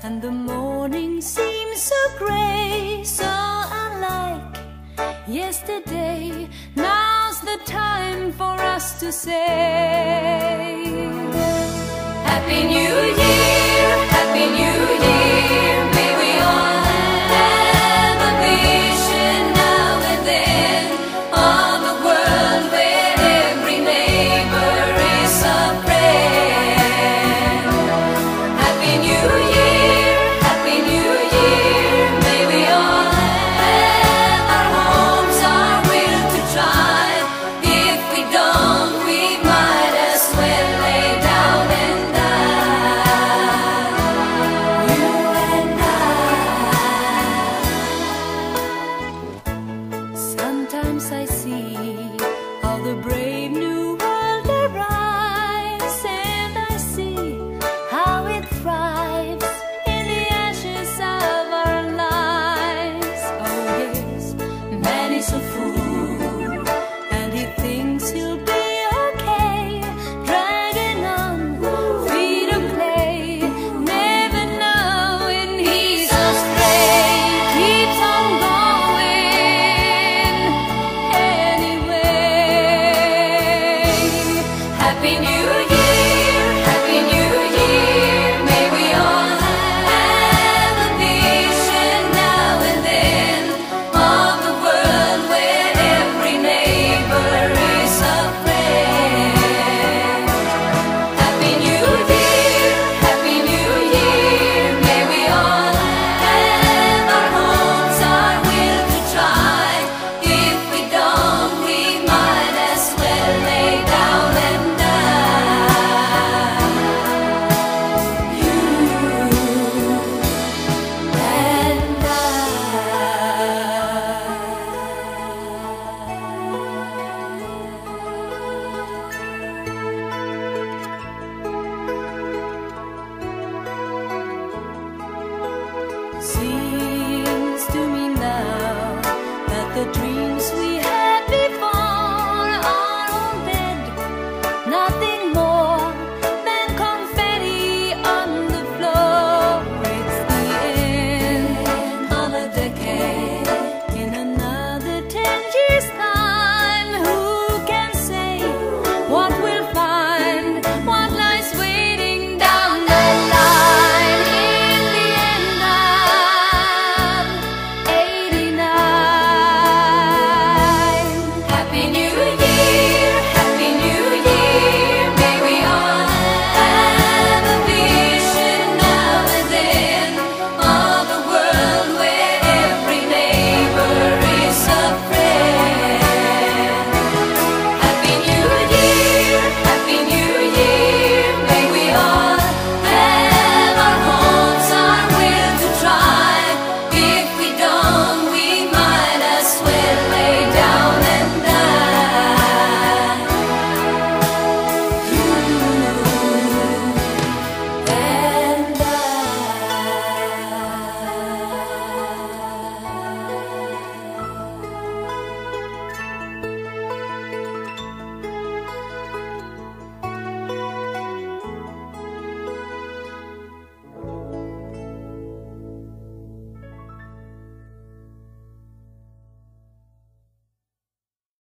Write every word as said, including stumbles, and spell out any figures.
and the morning seems so gray, so unlike yesterday. Now's the time for us to say Happy New Year, Happy New Year. May we all have a vision now and then of a world where every neighbor is a friend. Happy New Year, Happy New Year. May we all have our homes, our will to try. If we don't, we might as well lay down and die. You and I. Sometimes I see how the brave new world arrives, and I see how it thrives in the ashes of our lives. Oh yes, man is a fool, and he thinks he'll be okay, dragging on feet of clay, never knowing he's astray. Keeps on going anyway. Happy New Year, Happy New Year. May we all have a vision now and then of a world where every neighbor is a friend. Happy New Year, Happy New Year. May we all have our homes, our will to try. If we don't, we might as well lay down and die. You and I. See